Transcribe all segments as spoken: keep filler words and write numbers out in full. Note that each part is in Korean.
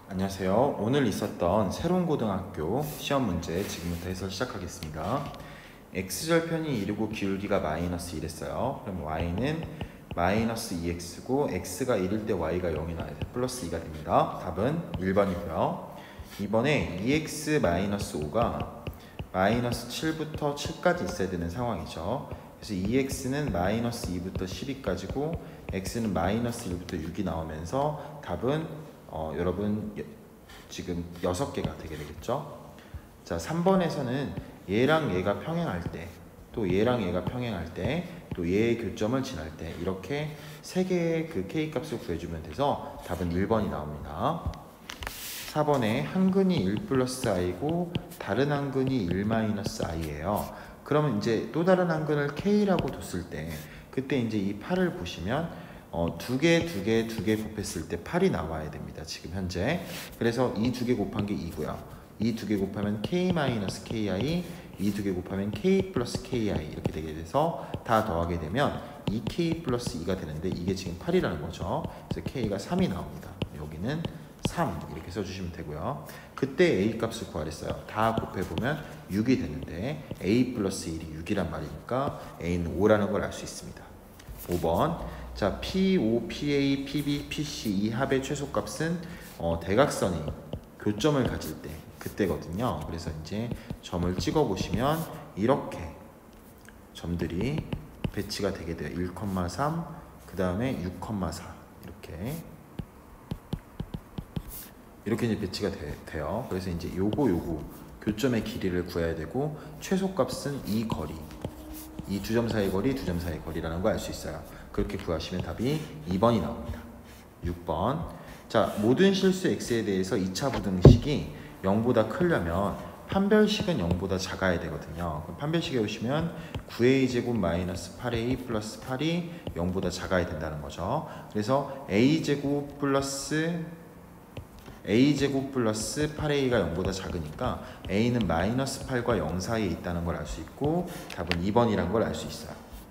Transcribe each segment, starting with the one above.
안녕하세요. 오늘 있었던 새로운 고등학교 시험 문제 지금부터 해설 시작하겠습니다. x절편이 이르고 기울기가 마이너스 일했어요. 그럼 y는 마이너스 이 엑스고 x가 일일 때 y가 영이 나와야 돼. 플러스 이가 됩니다. 답은 일 번이고요. 이번에 이 엑스 마이너스 오가 마이너스 칠부터 칠까지 있어야 되는 상황이죠. 그래서 이 엑스는 마이너스 이부터 십이까지고 x는 마이너스 일부터 육이 나오면서 답은 어, 여러분 지금 여섯 개가 되게 되겠죠. 자, 삼 번에서는 얘랑 얘가 평행할 때, 또 얘랑 얘가 평행할 때, 또 얘의 교점을 지날 때 이렇게 세 개의 그 K값을 구해주면 돼서 답은 일 번이 나옵니다. 사 번에 한 근이 일 플러스 i고 다른 한 근이 일 마이너스 i예요. 그러면 이제 또 다른 한 근을 K라고 뒀을 때 그때 이제 이 팔을 보시면 어, 두 개, 두 개, 두 개 곱했을 때 팔이 나와야 됩니다. 지금 현재. 그래서 이 두 개 곱한 게 이고요. 이 두 개 곱하면 K-ki, 이 두 개 곱하면 K 플러스 ki 이렇게 되게 돼서 다 더하게 되면 이 케이 플러스 이가 되는데 이게 지금 팔이라는 거죠. 그래서 K가 삼이 나옵니다. 여기는 삼 이렇게 써주시면 되고요. 그때 A 값을 구하랬어요. 다 곱해보면 육이 되는데 A 플러스 일이 육이란 말이니까 A는 오라는 걸 알 수 있습니다. 오 번 자, 피 오, 피 에이, 피 비, 피 씨 이 합의 최소값은 어, 대각선이 교점을 가질 때 그때거든요. 그래서 이제 점을 찍어 보시면 이렇게 점들이 배치가 되게 돼요. 일, 삼, 그 다음에 육, 사 이렇게 이렇게 이제 배치가 되, 돼요. 그래서 이제 요거 요거 교점의 길이를 구해야 되고 최소값은 이 거리, 이 두 점 사이 거리, 두 점 사이 거리라는 걸 알 수 있어요. 그렇게 구하시면 답이 이 번이 나옵니다. 육 번 자, 모든 실수 x에 대해서 이 차 부등식이 영보다 크려면 판별식은 영보다 작아야 되거든요. 그럼 판별식에 오시면 구 에이 제곱 마이너스 팔 에이 플러스 팔이 영보다 작아야 된다는 거죠. 그래서 a제곱 플러스 a제곱 플러스 팔 에이가 영보다 작으니까 a는 마이너스 팔과 영 사이에 있다는 걸 알 수 있고 답은 이 번이라는 걸 알 수 있어요.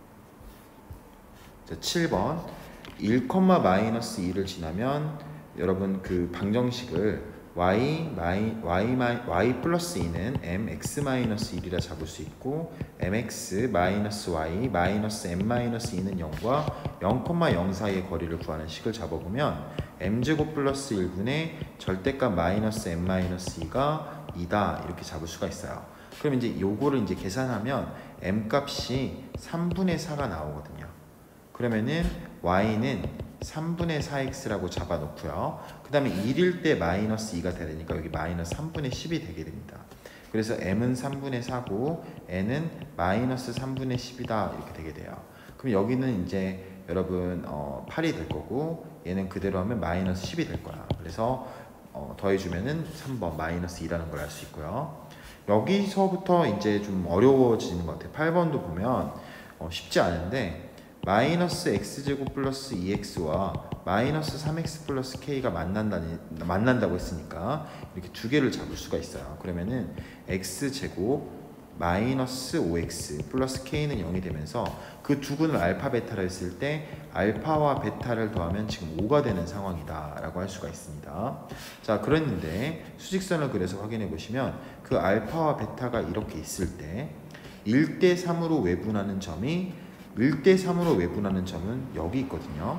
자, 칠 번 일, 마이너스 이를 지나면 여러분 그 방정식을 y, 마이, y, 마이, y 플러스 이는 mx 마이너스 일이라 잡을 수 있고 mx 마이너스 y 마이너스 m 마이너스 이는 영과 영, 영 사이의 거리를 구하는 식을 잡아보면 m제곱 플러스 일분의 절대값 마이너스 m 마이너스 이가 이다 이렇게 잡을 수가 있어요. 그럼 이제 요거를 이제 계산하면 m 값이 삼분의 사가 나오거든요. 그러면은 y는 삼분의 사 엑스라고 잡아놓고요. 그 다음에 일일 때 마이너스 이가 되니까 여기 마이너스 삼분의 십이 되게 됩니다. 그래서 m은 삼분의 사고 n은 마이너스 삼분의 십이다 이렇게 되게 돼요. 그럼 여기는 이제 여러분 어, 팔이 될 거고 얘는 그대로 하면 마이너스 십이 될 거야. 그래서 어, 더해주면은 삼 번 마이너스 이라는 걸 알 수 있고요. 여기서부터 이제 좀 어려워지는 것 같아요. 팔 번도 보면 어, 쉽지 않은데 마이너스 x제곱 플러스 이 엑스와 마이너스 삼 엑스 플러스 k가 만난다니, 만난다고 했으니까 이렇게 두 개를 잡을 수가 있어요. 그러면은 x제곱 마이너스 오 엑스 플러스 k는 영이 되면서 그 두 근을 알파 베타라 했을 때 알파와 베타를 더하면 지금 오가 되는 상황이다 라고 할 수가 있습니다. 자, 그랬는데 수직선을 그려서 확인해 보시면 그 알파와 베타가 이렇게 있을 때 일 대 삼으로 외분하는 점이 일 대 삼으로 외분하는 점은 여기 있거든요.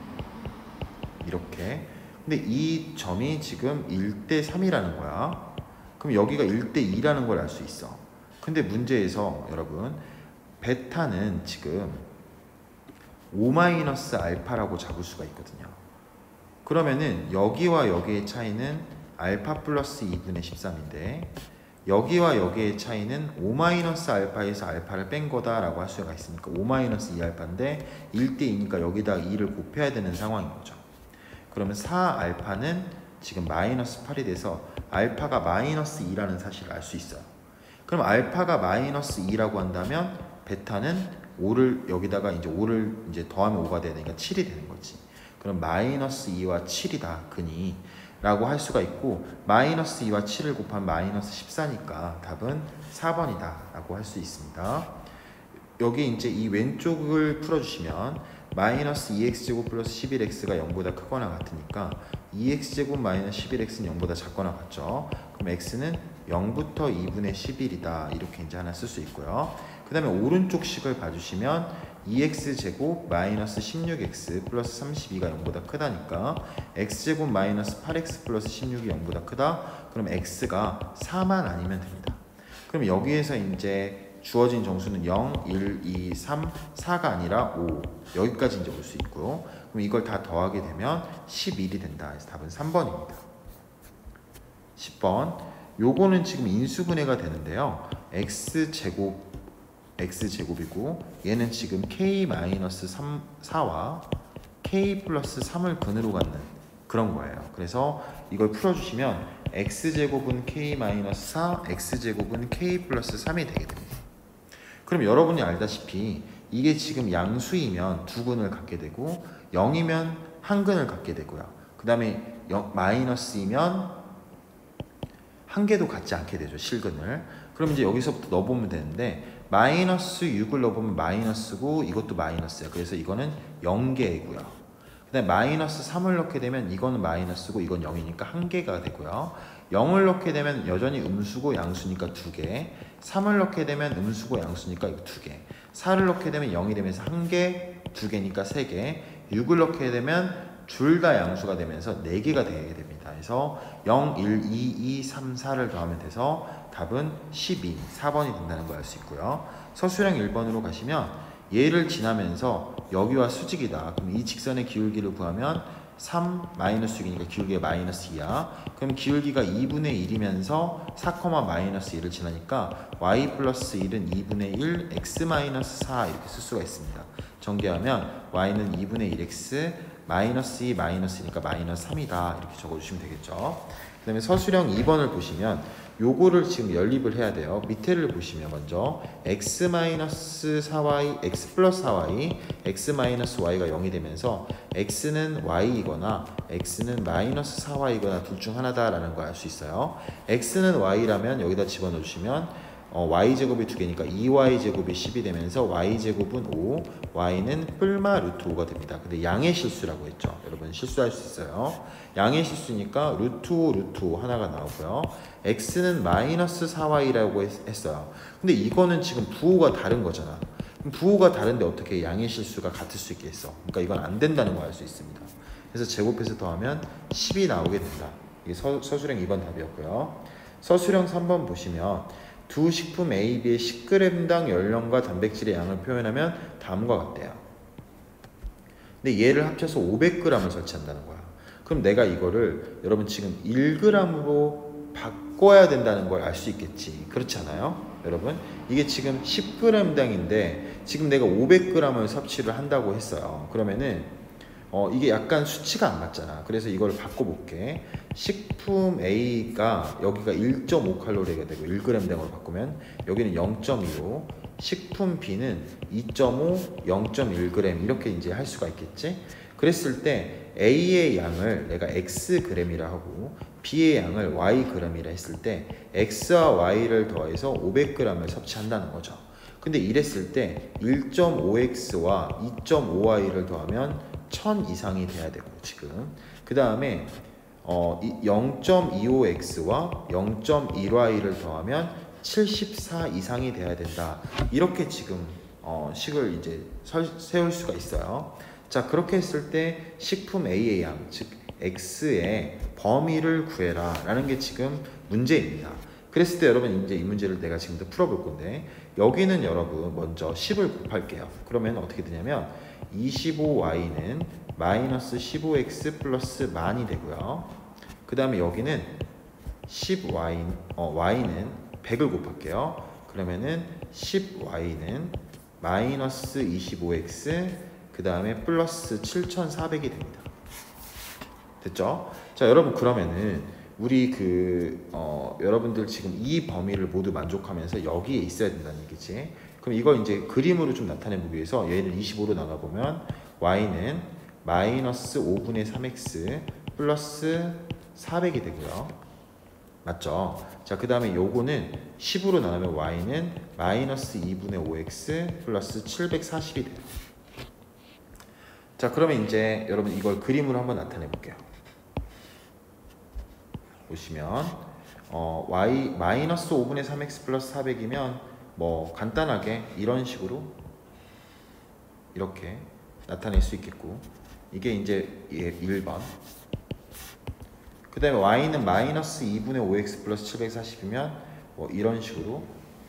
이렇게. 근데 이 점이 지금 일 대 삼이라는 거야. 그럼 여기가 일 대 이라는 걸 알 수 있어. 근데 문제에서 여러분 베타는 지금 오 마이너스 알파라고 잡을 수가 있거든요. 그러면은 여기와 여기의 차이는 알파 플러스 이분의 십삼인데 여기와 여기의 차이는 오 마이너스 알파에서 알파를 뺀 거다라고 할 수가 있으니까 오 마이너스 이 알파인데 일 대 이니까 여기다 이를 곱해야 되는 상황인 거죠. 그러면 사 알파는 지금 마이너스 팔이 돼서 알파가 마이너스 이라는 사실을 알 수 있어요. 그럼 알파가 마이너스 이라고 한다면 베타는 오를 여기다가 이제 오를 이제 더하면 오가 돼야 되니까 칠이 되는 거지. 그럼 마이너스 이와 칠이다 근이 라고 할 수가 있고 마이너스 이와 칠을 곱하면 마이너스 십사니까 답은 사 번이다 라고 할 수 있습니다. 여기 이제 이 왼쪽을 풀어주시면 마이너스 이 엑스 제곱 플러스 십일 엑스가 영보다 크거나 같으니까 이 엑스 제곱 마이너스 십일 엑스는 영보다 작거나 같죠. 그럼 x는 영부터 이분의 십일이다. 이렇게 이제 하나 쓸 수 있고요. 그 다음에 오른쪽 식을 봐주시면 이 엑스 제곱 마이너스 십육 엑스 플러스 삼십이가 영보다 크다니까 x 제곱 마이너스 팔 엑스 플러스 십육이 영보다 크다. 그럼 x가 사만 아니면 됩니다. 그럼 여기에서 이제 주어진 정수는 영, 일, 이, 삼, 사가 아니라 오 여기까지 이제 올 수 있고요. 그럼 이걸 다 더하게 되면 십일이 된다. 그래서 답은 삼 번입니다. 십 번 요거는 지금 인수분해가 되는데요. x제곱 x제곱이고 얘는 지금 k 마이너스 사와 k 플러스 삼을 근으로 갖는 그런 거예요. 그래서 이걸 풀어주시면 x제곱은 k 마이너스 사, x제곱은 k 플러스 삼이 되게 됩니다. 그럼 여러분이 알다시피 이게 지금 양수이면 두 근을 갖게 되고 영이면 한 근을 갖게 되고요. 그 다음에 마이너스이면 한 개도 갖지 않게 되죠. 실근을. 그럼 이제 여기서부터 넣어보면 되는데 마이너스 육을 넣어보면 마이너스고 이것도 마이너스야. 그래서 이거는 영 개이고요. 그 다음에 마이너스 삼을 넣게 되면 이거는 마이너스고 이건 영이니까 한 개가 되고요. 영을 넣게 되면 여전히 음수고 양수니까 두 개, 삼을 넣게 되면 음수고 양수니까 이거 두 개, 사를 넣게 되면 영이 되면서 한 개, 두 개니까 세 개, 육을 넣게 되면 둘 다 양수가 되면서 네 개가 되게 됩니다. 그래서 영, 일, 이, 이, 삼, 사를 더하면 돼서 답은 십이, 사 번이 된다는 걸 알 수 있고요. 서술형 일 번으로 가시면 얘를 지나면서 여기와 수직이다. 그럼 이 직선의 기울기를 구하면 삼 마이너스 육이니까 기울기가 마이너스 이야. 그럼 기울기가 이분의 일이면서 사, 마이너스 일을 지나니까 y 플러스 일은 이분의 일, x 마이너스 사 이렇게 쓸 수가 있습니다. 전개하면 y는 이분의 일 x 마이너스 이 마이너스니까 마이너스 삼이다. 이렇게 적어주시면 되겠죠. 그 다음에 서술형 이 번을 보시면 요거를 지금 연립을 해야 돼요. 밑에를 보시면 먼저 x 마이너스 사 와이, x 플러스 사 와이, x 마이너스 y가 영이 되면서 x는 y이거나 x는 마이너스 사 와이거나 둘 중 하나다라는 걸 알 수 있어요. x는 y라면 여기다 집어넣어 주시면 어, y제곱이 두 개니까 이 와이 제곱이 십이 되면서 y제곱은 오, y는 뿔마 루트 오가 됩니다. 근데 양의 실수라고 했죠. 여러분 실수할 수 있어요. 양의 실수니까 루트 오, 루트 오 하나가 나오고요. x는 마이너스 사 와이라고 했어요. 근데 이거는 지금 부호가 다른 거잖아. 부호가 다른데 어떻게 양의 실수가 같을 수 있겠어? 그러니까 이건 안 된다는 걸 알 수 있습니다. 그래서 제곱해서 더하면 십이 나오게 된다. 이게 서, 서술형 이 번 답이었고요. 서술형 삼 번 보시면 두 식품 A, B의 십 그램당 연령과 단백질의 양을 표현하면 다음과 같대요. 근데 얘를 합쳐서 오백 그램을 설치한다는 거야. 그럼 내가 이거를 여러분 지금 일 그램으로 바꿔야 된다는 걸 알 수 있겠지. 그렇지 않아요? 여러분 이게 지금 십 그램당인데 지금 내가 오백 그램을 섭취를 한다고 했어요. 그러면은 어, 이게 약간 수치가 안 맞잖아. 그래서 이걸 바꿔볼게. 식품 A가 여기가 일 점 오 칼로리가 되고 일 그램당으로 바꾸면 여기는 영 점 이오, 식품 B는 이 점 오, 영 점 일 그램 이렇게 이제 할 수가 있겠지. 그랬을 때 A의 양을 내가 X 그램이라 하고 B의 양을 Y 그램이라 했을 때 X와 Y를 더해서 오백 그램을 섭취한다는 거죠. 근데 이랬을 때 일 점 오 엑스와 이 점 오 와이를 더하면 천 이상이 돼야 되고 지금 그 다음에 어, 영 점 이오 엑스와 영 점 일 와이를 더하면 칠십사 이상이 돼야 된다. 이렇게 지금 어, 식을 이제 설, 세울 수가 있어요. 자 그렇게 했을 때 식품 A의 양, 즉 X의 범위를 구해라 라는 게 지금 문제입니다. 그랬을 때 여러분 이제 이 문제를 내가 지금부터 풀어볼 건데 여기는 여러분 먼저 십을 곱할게요. 그러면 어떻게 되냐면 이십오 와이는 마이너스 십오 엑스 플러스 만이 되고요. 그 다음에 여기는 십 와이, 어, y는 백을 곱할게요. 그러면은 십 와이는 마이너스 이십오 엑스 그 다음에 플러스 칠천사백이 됩니다. 됐죠? 자 여러분 그러면은 우리 그 어, 여러분들 지금 이 범위를 모두 만족하면서 여기에 있어야 된다는 얘기지. 그럼 이걸 이제 그림으로 좀 나타내보기 위해서 얘를 이십오로 나눠보면 y는 마이너스 오분의 삼 엑스 플러스 사백이 되고요. 맞죠? 자 그 다음에 요거는 십으로 나누면 y는 마이너스 이분의 오 엑스 플러스 칠백사십이 돼요. 자 그러면 이제 여러분 이걸 그림으로 한번 나타내 볼게요. 보시면 어, y 마이너스 오분의 삼 엑스 플러스 사백이면 뭐 간단하게 이런 식으로 이렇게 나타낼 수 있겠고, 이게 이제 일 번. 그 다음에 y는 마이너스 이분의 오 엑스 플러스 칠백사십이면 뭐 이런 식으로,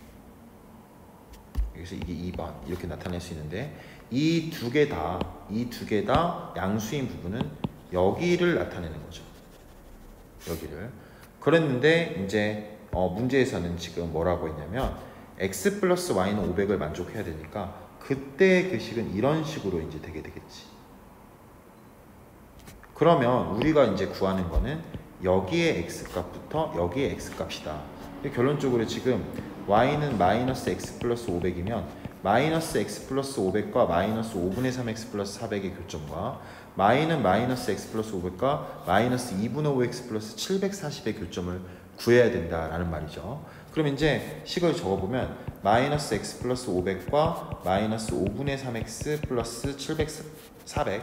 그래서 이게 이 번 이렇게 나타낼 수 있는데, 이 두 개 다 이 두 개 다 양수인 부분은 여기를 나타내는 거죠. 여기를. 그랬는데 이제 어 문제에서는 지금 뭐라고 했냐면 x 플러스 y는 오백을 만족해야 되니까 그때 그 식은 이런 식으로 이제 되게 되겠지. 그러면 우리가 이제 구하는 거는 여기에 x 값부터 여기에 x 값이다. 결론적으로 지금 y는 마이너스 x 플러스 오백이면 마이너스 x 플러스 오백과 마이너스 오분의 삼 엑스 플러스 사백의 교점과 y는 마이너스 x 플러스 오백과 마이너스 이분의 오 엑스 플러스 칠백사십의 교점을 구해야 된다라는 말이죠. 그럼 이제 식을 적어보면 마이너스 x 플러스 오백과 마이너스 오분의 삼 엑스 플러스 칠백사백의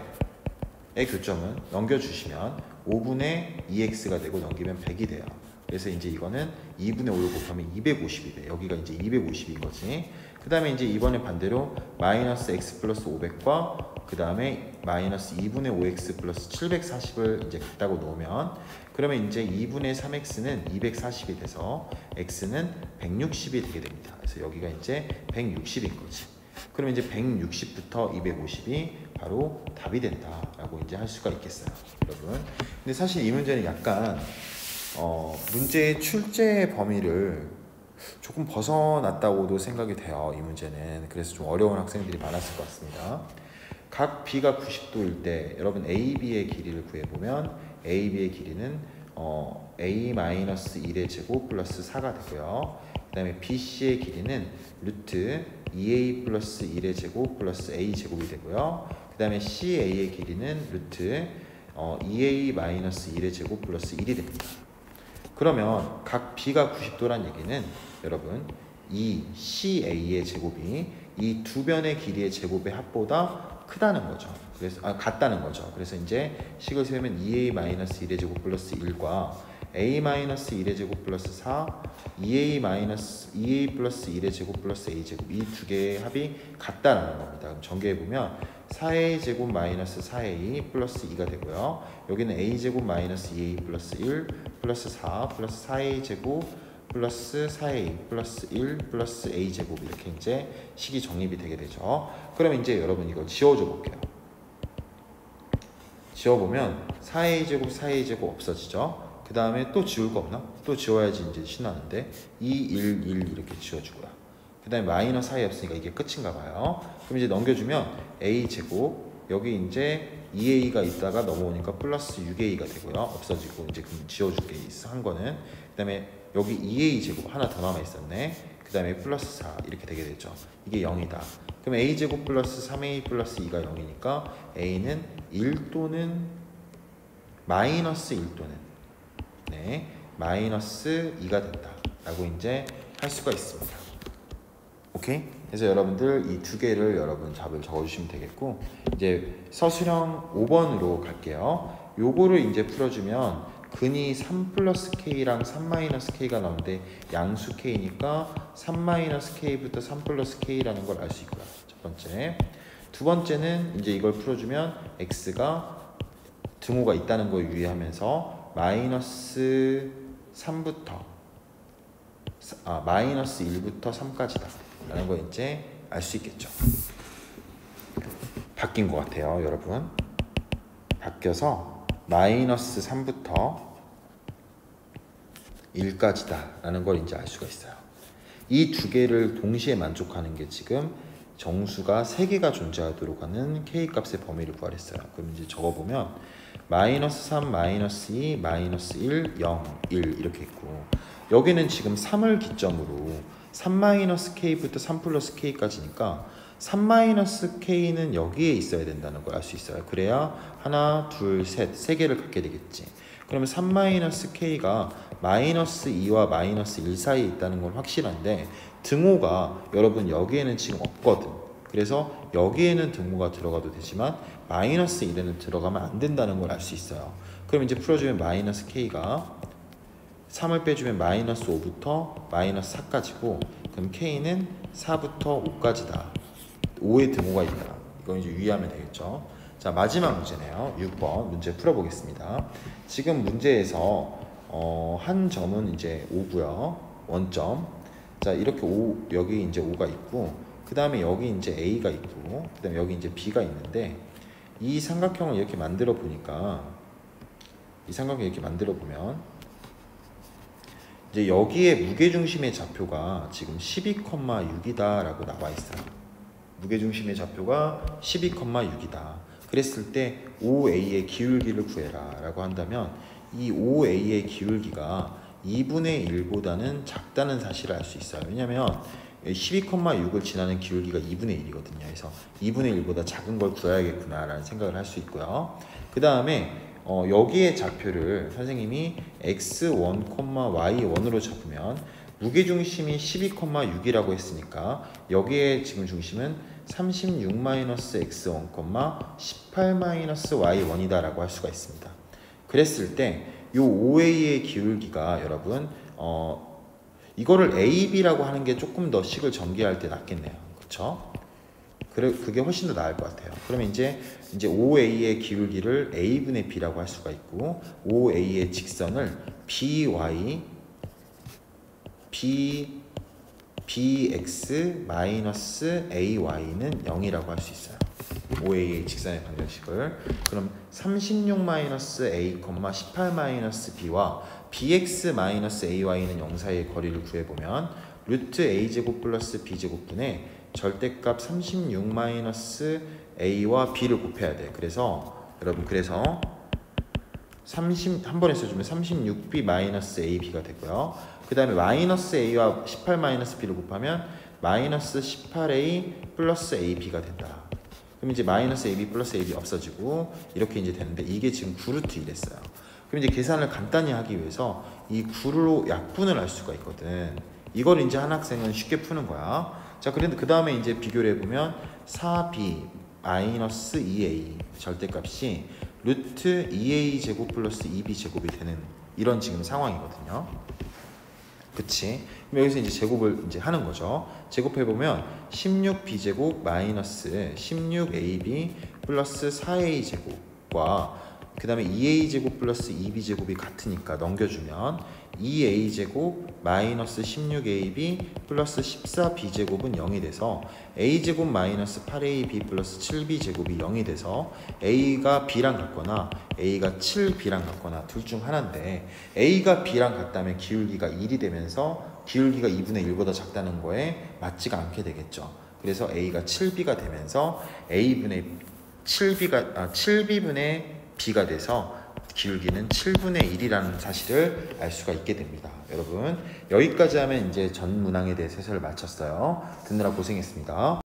교점은 넘겨주시면 오분의 이 엑스가 되고 넘기면 백이 돼요. 그래서 이제 이거는 이분의 오를 곱하면 이백오십이 돼. 여기가 이제 이백오십인 거지. 그 다음에 이제 이번에 반대로 마이너스 x 플러스 오백과 그 다음에 마이너스 이분의 오 엑스 플러스 칠백사십을 이제 같다고 놓으면, 그러면 이제 이분의 삼 엑스는 이백사십이 돼서 x는 백육십이 되게 됩니다. 그래서 여기가 이제 백육십인 거지. 그러면 이제 백육십부터 이백오십이 바로 답이 된다라고 이제 할 수가 있겠어요, 여러분. 근데 사실 이 문제는 약간 어, 문제의 출제 범위를 조금 벗어났다고도 생각이 돼요, 이 문제는. 그래서 좀 어려운 학생들이 많았을 것 같습니다. 각 b가 구십 도일 때 여러분 a, b의 길이를 구해보면 a, b의 길이는 어, a-일의 제곱 플러스 사가 되고요. 그 다음에 b, c의 길이는 루트 이 에이 플러스 일의 제곱 플러스 a 제곱이 되고요. 그 다음에 ca의 길이는 루트 어, 이 에이-일의 제곱 플러스 일이 됩니다. 그러면 각 b가 구십 도란 얘기는 여러분 이 ca의 제곱이 이 두 변의 길이의 제곱의 합보다 크다는 거죠. 그래서 아 같다는 거죠. 그래서 이제 식을 세우면 이 에이-일의 제곱 플러스 일과 a-일의 제곱 플러스 사, 이 에이 마이너스 이 에이 플러스 일의 제곱 플러스 a 제곱, 이 두 개의 합이 같다라는 겁니다. 그럼 전개해 보면 사 에이 제곱 마이너스 사 에이 플러스 이가 되고요. 여기는 a 제곱 마이너스 이 에이 플러스 일 플러스 사 플러스 사 에이 제곱 플러스 사 에이 플러스 일 플러스 a 제곱, 이렇게 이제 식이 정립이 되게 되죠. 그러면 이제 여러분 이거 지워줘 볼게요. 지워보면 사 에이 제곱 사 에이 제곱 없어지죠. 그 다음에 또 지울 거 없나? 또 지워야지 이제 신나는데 이, 일, 일 이렇게 지워주고요. 그 다음에 마이너스 사이 없으니까 이게 끝인가 봐요. 그럼 이제 넘겨주면 a 제곱, 여기 이제 이 에이가 있다가 넘어오니까 플러스 육 에이가 되고요. 없어지고 이제 그럼 지워줄게 한 거는. 그 다음에 여기 이 에이 제곱 하나 더 남아 있었네. 그 다음에 플러스 사 이렇게 되게 되죠. 이게 영이다. 그럼 a 제곱 플러스 삼 에이 플러스 이가 영이니까 a는 일 또는 마이너스 일 또는 네, 마이너스 이가 된다 라고 이제 할 수가 있습니다. 오케이? 그래서 여러분들 이 두 개를 여러분 답을 적어주시면 되겠고, 이제 서술형 오 번으로 갈게요. 요거를 이제 풀어주면 근이 삼 플러스 k랑 삼 마이너스 k가 나오는데 양수 k니까 삼 마이너스 k부터 삼 플러스 k라는 걸 알 수 있고요. 첫 번째. 두 번째는 이제 이걸 풀어주면 x가 등호가 있다는 걸 유의하면서 마이너스 삼부터 아 마이너스 일부터 삼까지다 라는 걸 이제 알 수 있겠죠. 바뀐 것 같아요, 여러분. 바뀌어서 마이너스 삼부터 일까지다 라는 걸 이제 알 수가 있어요. 이 두 개를 동시에 만족하는 게 지금 정수가 세 개가 존재하도록 하는 k값의 범위를 구하랬어요. 그럼 이제 적어보면 마이너스 삼, 마이너스 이, 마이너스 일, 영, 일 이렇게 있고, 여기는 지금 삼을 기점으로 삼 마이너스 k부터 삼 플러스 k까지니까 삼 마이너스 k는 여기에 있어야 된다는 걸 알 수 있어요. 그래야 하나, 둘, 셋, 세 개를 갖게 되겠지. 그러면 삼 마이너스 k가 마이너스 이와 마이너스 일 사이에 있다는 건 확실한데 등호가 여러분 여기에는 지금 없거든. 그래서 여기에는 등호가 들어가도 되지만 마이너스 일에는 들어가면 안 된다는 걸 알 수 있어요. 그럼 이제 풀어주면 마이너스 k가 삼을 빼주면 마이너스 오부터 마이너스 사까지고, 그럼 K는 사부터 오까지다. 오의 등호가 있다. 이건 이제 유의하면 되겠죠. 자, 마지막 문제네요. 육 번 문제 풀어보겠습니다. 지금 문제에서 어, 한 점은 이제 오고요. 원점. 자, 이렇게 오, 여기 이제 오가 있고, 그 다음에 여기 이제 A가 있고, 그 다음에 여기 이제 B가 있는데, 이 삼각형을 이렇게 만들어 보니까, 이 삼각형을 이렇게 만들어 보면, 이제 여기에 무게중심의 좌표가 지금 십이 콤마 육이다 라고 나와 있어요. 무게중심의 좌표가 십이 콤마 육이다. 그랬을 때 오 에이의 기울기를 구해라 라고 한다면, 이 오 에이의 기울기가 이분의 일보다는 작다는 사실을 알 수 있어요. 왜냐면 십이 콤마 육을 지나는 기울기가 이분의 일이거든요. 그래서 이분의 일보다 작은 걸 구해야겠구나 라는 생각을 할 수 있고요. 그 다음에 어, 여기에 좌표를 선생님이 엑스 원, 와이 원으로 잡으면 무게중심이 십이 콤마 육이라고 했으니까 여기에 지금 중심은 삼십육 마이너스 엑스 원, 십팔 마이너스 와이 원이다 라고 할 수가 있습니다. 그랬을 때 이 오 에이의 기울기가 여러분 어, 이거를 에이비라고 하는 게 조금 더 식을 전개할 때 낫겠네요. 그쵸? 그래, 그게 훨씬 더 나을 것 같아요. 그러면 이제, 이제 오 에이의 기울기를 A분의 B라고 할 수가 있고, 오 에이의 직선을 비와이, B, bx 마이너스 ay는 영이라고 할 수 있어요. 오 에이의 직선의 방정식을. 그럼 삼십육 마이너스 a, 십팔 마이너스 b와 bx 마이너스 ay는 영 사이의 거리를 구해보면 루트 a제곱 플러스 b제곱분의 절대값 삼십육 마이너스 a와 b를 곱해야 돼. 그래서 여러분 그래서 삼십 한 번에 써주면 삼십육 비 마이너스 에이비가 되고요. 그 다음에 마이너스 a와 십팔 마이너스 b를 곱하면 마이너스 십팔 에이 플러스 에이비가 된다. 그럼 이제 마이너스 에이비 플러스 에이비 없어지고 이렇게 이제 되는데 이게 지금 구 루트 일이랬어요. 그럼 이제 계산을 간단히 하기 위해서 이 구로 약분을 할 수가 있거든. 이걸 이제 한 학생은 쉽게 푸는 거야. 자, 그런데 그 다음에 이제 비교를 해보면 사 비 마이너스 이 에이 절대값이 루트 이 에이 제곱 플러스 이 비 제곱이 되는 이런 지금 상황이거든요. 그치? 그럼 여기서 이제 제곱을 이제 하는 거죠. 제곱해보면 십육 비 제곱 마이너스 십육 에이비 플러스 사 에이 제곱과 그 다음에 이 에이 제곱 플러스 이 비 제곱이 같으니까 넘겨주면 이 에이 제곱 마이너스 십육 에이비 플러스 십사 비 제곱은 영이 돼서 a 제곱 마이너스 팔 에이비 플러스 칠 비 제곱이 영이 돼서 a가 b랑 같거나 a가 칠 비랑 같거나 둘 중 하나인데 a가 b랑 같다면 기울기가 일이 되면서 기울기가 이분의 일보다 작다는 거에 맞지가 않게 되겠죠. 그래서 a가 칠 비가 되면서 a분의 칠 비가 아 칠 비분의 b가 돼서 기울기는 칠분의 일이라는 사실을 알 수가 있게 됩니다. 여러분 여기까지 하면 이제 전 문항에 대해서 해설을 마쳤어요. 듣느라 고생했습니다.